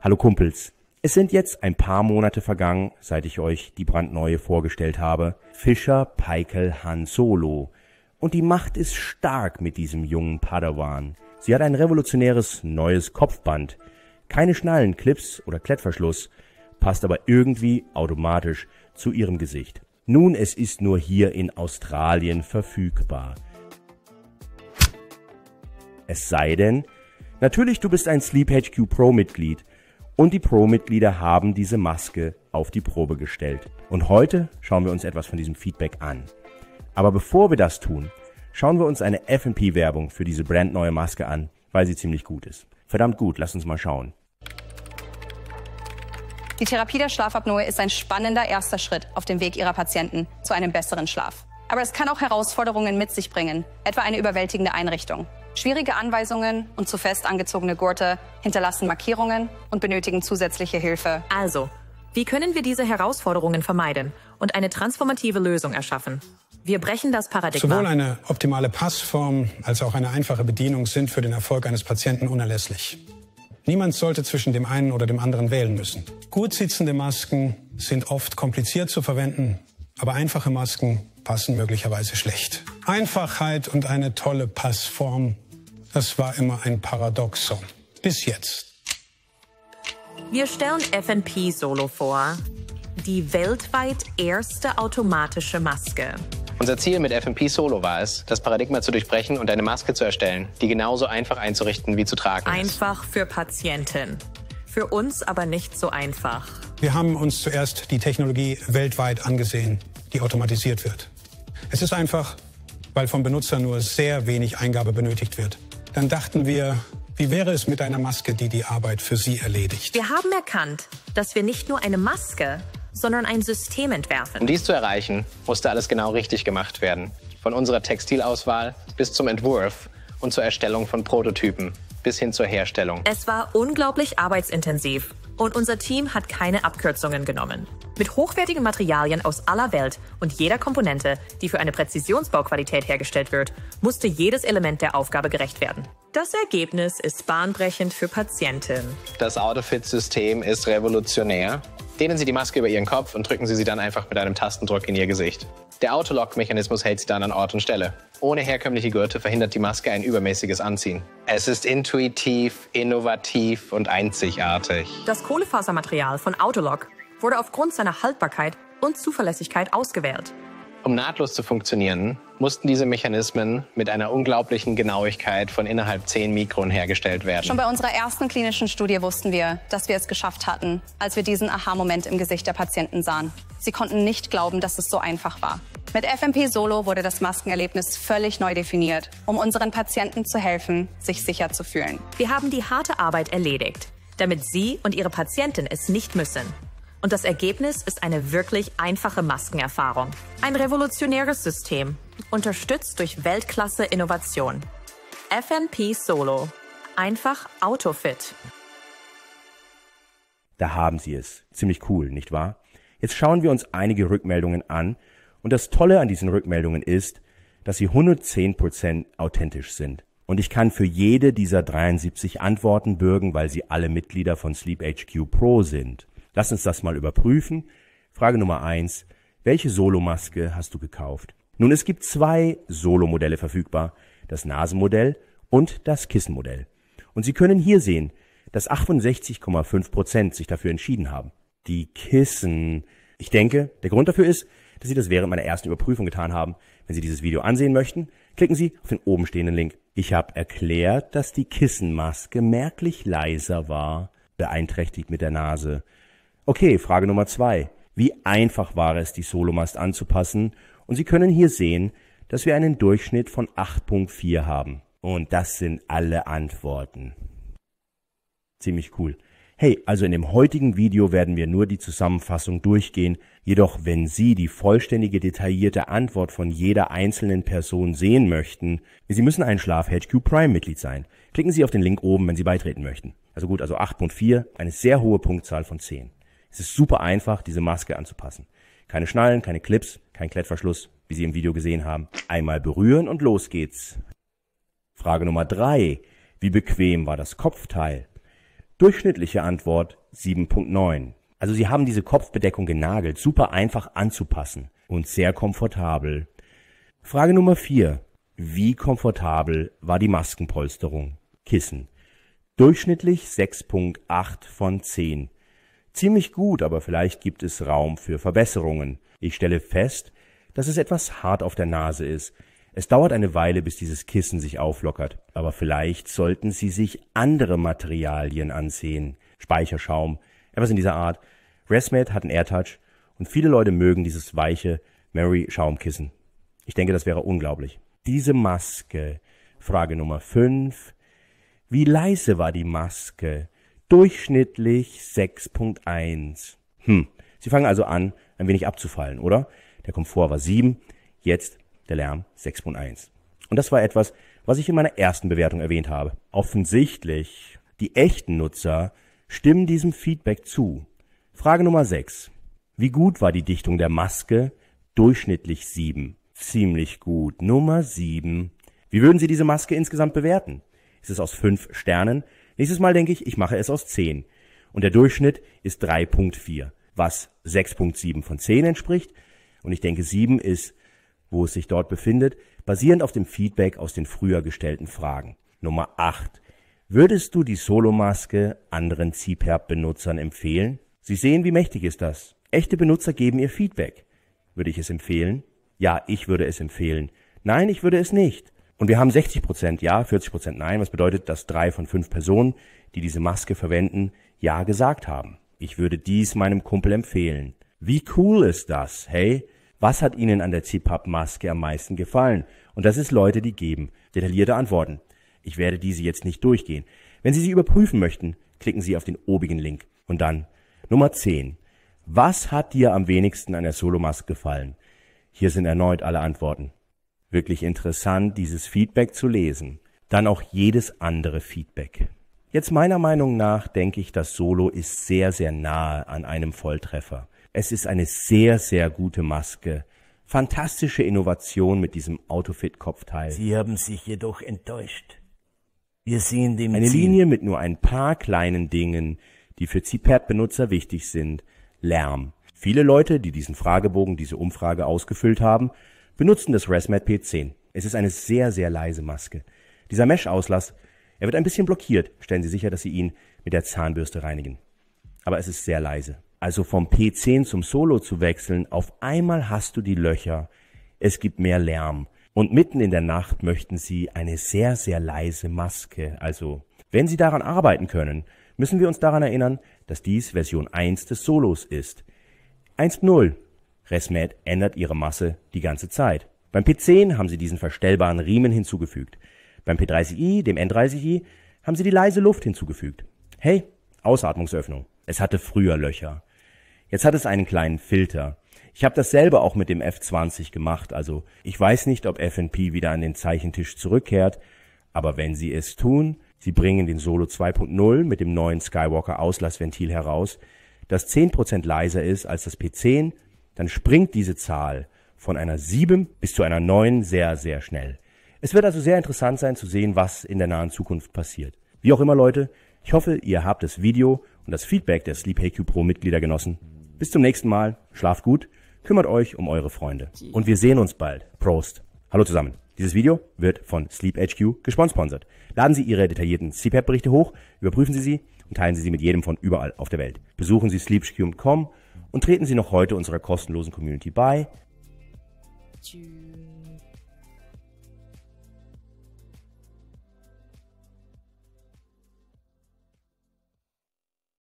Hallo Kumpels, es sind jetzt ein paar Monate vergangen, seit ich euch die brandneue vorgestellt habe, Fischer Peikel Han Solo. Und die Macht ist stark mit diesem jungen Padawan. Sie hat ein revolutionäres neues Kopfband, keine Schnallen, Clips oder Klettverschluss, passt aber irgendwie automatisch zu ihrem Gesicht. Nun, es ist nur hier in Australien verfügbar. Es sei denn, natürlich, du bist ein Sleep HQ Pro Mitglied und die Pro-Mitglieder haben diese Maske auf die Probe gestellt. Und heute schauen wir uns etwas von diesem Feedback an. Aber bevor wir das tun, schauen wir uns eine F&P-Werbung für diese brandneue Maske an, weil sie ziemlich gut ist. Verdammt gut, lasst uns mal schauen. Die Therapie der Schlafapnoe ist ein spannender erster Schritt auf dem Weg Ihrer Patienten zu einem besseren Schlaf. Aber es kann auch Herausforderungen mit sich bringen, etwa eine überwältigende Einrichtung. Schwierige Anweisungen und zu fest angezogene Gurte hinterlassen Markierungen und benötigen zusätzliche Hilfe. Also, wie können wir diese Herausforderungen vermeiden und eine transformative Lösung erschaffen? Wir brechen das Paradigma. Sowohl eine optimale Passform als auch eine einfache Bedienung sind für den Erfolg eines Patienten unerlässlich. Niemand sollte zwischen dem einen oder dem anderen wählen müssen. Gut sitzende Masken sind oft kompliziert zu verwenden, aber einfache Masken passen möglicherweise schlecht. Einfachheit und eine tolle Passform, das war immer ein Paradoxon. Bis jetzt. Wir stellen F&P Solo vor, die weltweit erste automatische Maske. Unser Ziel mit F&P Solo war es, das Paradigma zu durchbrechen und eine Maske zu erstellen, die genauso einfach einzurichten wie zu tragen ist. Einfach für Patienten. Für uns aber nicht so einfach. Wir haben uns zuerst die Technologie weltweit angesehen, die automatisiert wird. Es ist einfach, weil vom Benutzer nur sehr wenig Eingabe benötigt wird. Dann dachten wir, wie wäre es mit einer Maske, die die Arbeit für Sie erledigt? Wir haben erkannt, dass wir nicht nur eine Maske, sondern ein System entwerfen. Um dies zu erreichen, musste alles genau richtig gemacht werden. Von unserer Textilauswahl bis zum Entwurf und zur Erstellung von Prototypen bis hin zur Herstellung. Es war unglaublich arbeitsintensiv und unser Team hat keine Abkürzungen genommen. Mit hochwertigen Materialien aus aller Welt und jeder Komponente, die für eine Präzisionsbauqualität hergestellt wird, musste jedes Element der Aufgabe gerecht werden. Das Ergebnis ist bahnbrechend für Patienten. Das Autofit-System ist revolutionär. Dehnen Sie die Maske über Ihren Kopf und drücken Sie sie dann einfach mit einem Tastendruck in Ihr Gesicht. Der Autolock-Mechanismus hält sie dann an Ort und Stelle. Ohne herkömmliche Gurte verhindert die Maske ein übermäßiges Anziehen. Es ist intuitiv, innovativ und einzigartig. Das Kohlefasermaterial von Autolock wurde aufgrund seiner Haltbarkeit und Zuverlässigkeit ausgewählt. Um nahtlos zu funktionieren, mussten diese Mechanismen mit einer unglaublichen Genauigkeit von innerhalb 10 Mikron hergestellt werden. Schon bei unserer ersten klinischen Studie wussten wir, dass wir es geschafft hatten, als wir diesen Aha-Moment im Gesicht der Patienten sahen. Sie konnten nicht glauben, dass es so einfach war. Mit F&P Solo wurde das Maskenerlebnis völlig neu definiert, um unseren Patienten zu helfen, sich sicher zu fühlen. Wir haben die harte Arbeit erledigt, damit Sie und Ihre Patienten es nicht müssen. Und das Ergebnis ist eine wirklich einfache Maskenerfahrung. Ein revolutionäres System, unterstützt durch Weltklasse-Innovation. F&P Solo. Einfach Autofit. Da haben Sie es. Ziemlich cool, nicht wahr? Jetzt schauen wir uns einige Rückmeldungen an. Und das Tolle an diesen Rückmeldungen ist, dass sie 110% authentisch sind. Und ich kann für jede dieser 73 Antworten bürgen, weil sie alle Mitglieder von Sleep HQ Pro sind. Lass uns das mal überprüfen. Frage Nummer 1. Welche Solo-Maske hast du gekauft? Nun, es gibt 2 Solo-Modelle verfügbar. Das Nasenmodell und das Kissenmodell. Und Sie können hier sehen, dass 68,5% sich dafür entschieden haben. Die Kissen. Ich denke, der Grund dafür ist, dass Sie das während meiner ersten Überprüfung getan haben. Wenn Sie dieses Video ansehen möchten, klicken Sie auf den oben stehenden Link. Ich habe erklärt, dass die Kissenmaske merklich leiser war, beeinträchtigt mit der Nase. Okay, Frage Nummer 2. Wie einfach war es, die Solomast anzupassen? Und Sie können hier sehen, dass wir einen Durchschnitt von 8,4 haben. Und das sind alle Antworten. Ziemlich cool. Hey, also in dem heutigen Video werden wir nur die Zusammenfassung durchgehen. Jedoch, wenn Sie die vollständige, detaillierte Antwort von jeder einzelnen Person sehen möchten, Sie müssen ein Schlaf HQ Prime Mitglied sein. Klicken Sie auf den Link oben, wenn Sie beitreten möchten. Also gut, also 8,4, eine sehr hohe Punktzahl von 10. Es ist super einfach, diese Maske anzupassen. Keine Schnallen, keine Clips, kein Klettverschluss, wie Sie im Video gesehen haben. Einmal berühren und los geht's. Frage Nummer 3. Wie bequem war das Kopfteil? Durchschnittliche Antwort 7.9. Also sie haben diese Kopfbedeckung genagelt, super einfach anzupassen und sehr komfortabel. Frage Nummer 4. Wie komfortabel war die Maskenpolsterung? Kissen. Durchschnittlich 6.8 von 10. Ziemlich gut, aber vielleicht gibt es Raum für Verbesserungen. Ich stelle fest, dass es etwas hart auf der Nase ist. Es dauert eine Weile, bis dieses Kissen sich auflockert. Aber vielleicht sollten Sie sich andere Materialien ansehen. Speicherschaum, etwas in dieser Art. ResMed hat einen AirTouch und viele Leute mögen dieses weiche Mary-Schaumkissen. Ich denke, das wäre unglaublich. Diese Maske. Frage Nummer 5. Wie leise war die Maske? Durchschnittlich 6.1. Sie fangen also an, ein wenig abzufallen, oder? Der Komfort war 7, jetzt der Lärm 6.1. Und das war etwas, was ich in meiner ersten Bewertung erwähnt habe. Offensichtlich, die echten Nutzer stimmen diesem Feedback zu. Frage Nummer 6. Wie gut war die Dichtung der Maske? Durchschnittlich 7. Ziemlich gut. Nummer 7. Wie würden Sie diese Maske insgesamt bewerten? Ist es aus 5 Sternen? Nächstes Mal denke ich mache es aus 10. Und der Durchschnitt ist 3.4, was 6.7 von 10 entspricht. Und ich denke 7 ist, wo es sich dort befindet, basierend auf dem Feedback aus den früher gestellten Fragen. Nummer 8. Würdest du die Solo-Maske anderen CPAP-Benutzern empfehlen? Sie sehen, wie mächtig ist das. Echte Benutzer geben ihr Feedback. Würde ich es empfehlen? Ja, ich würde es empfehlen. Nein, ich würde es nicht. Und wir haben 60% Ja, 40% Nein, was bedeutet, dass 3 von 5 Personen, die diese Maske verwenden, Ja gesagt haben. Ich würde dies meinem Kumpel empfehlen. Wie cool ist das, hey? Was hat Ihnen an der CPAP-Maske am meisten gefallen? Und das ist Leute, die geben detaillierte Antworten. Ich werde diese jetzt nicht durchgehen. Wenn Sie sie überprüfen möchten, klicken Sie auf den obigen Link. Und dann Nummer 10. Was hat dir am wenigsten an der Solo-Maske gefallen? Hier sind erneut alle Antworten. Wirklich interessant, dieses Feedback zu lesen. Dann auch jedes andere Feedback. Jetzt meiner Meinung nach denke ich, das Solo ist sehr, sehr nahe an einem Volltreffer. Es ist eine sehr, sehr gute Maske. Fantastische Innovation mit diesem Autofit-Kopfteil. Sie haben sich jedoch enttäuscht. Wir sehen dem Eine Ziel. Linie mit nur ein paar kleinen Dingen, die für CPAP-Benutzer wichtig sind. Lärm. Viele Leute, die diesen Fragebogen, diese Umfrage ausgefüllt haben, benutzen das ResMed P10. Es ist eine sehr, sehr leise Maske. Dieser Mesh-Auslass, er wird ein bisschen blockiert. Stellen Sie sicher, dass Sie ihn mit der Zahnbürste reinigen. Aber es ist sehr leise. Also vom P10 zum Solo zu wechseln, auf einmal hast du die Löcher. Es gibt mehr Lärm. Und mitten in der Nacht möchten Sie eine sehr, sehr leise Maske. Also, wenn Sie daran arbeiten können, müssen wir uns daran erinnern, dass dies Version 1 des Solos ist. 1.0. ResMed ändert ihre Masse die ganze Zeit. Beim P10 haben sie diesen verstellbaren Riemen hinzugefügt. Beim P30i, dem N30i, haben sie die leise Luft hinzugefügt. Hey, Ausatmungsöffnung. Es hatte früher Löcher. Jetzt hat es einen kleinen Filter. Ich habe dasselbe auch mit dem F20 gemacht, also ich weiß nicht, ob FNP wieder an den Zeichentisch zurückkehrt, aber wenn sie es tun, sie bringen den Solo 2.0 mit dem neuen Skywalker Auslassventil heraus, das 10% leiser ist als das P10, dann springt diese Zahl von einer 7 bis zu einer 9 sehr, sehr schnell. Es wird also sehr interessant sein zu sehen, was in der nahen Zukunft passiert. Wie auch immer, Leute, ich hoffe, ihr habt das Video und das Feedback der SleepIQ Pro Mitglieder genossen. Bis zum nächsten Mal, schlaft gut, kümmert euch um eure Freunde. Und wir sehen uns bald. Prost. Hallo zusammen. Dieses Video wird von SleepHQ gesponsert. Laden Sie Ihre detaillierten CPAP-Berichte hoch, überprüfen Sie sie und teilen Sie sie mit jedem von überall auf der Welt. Besuchen Sie sleephq.com und treten Sie noch heute unserer kostenlosen Community bei.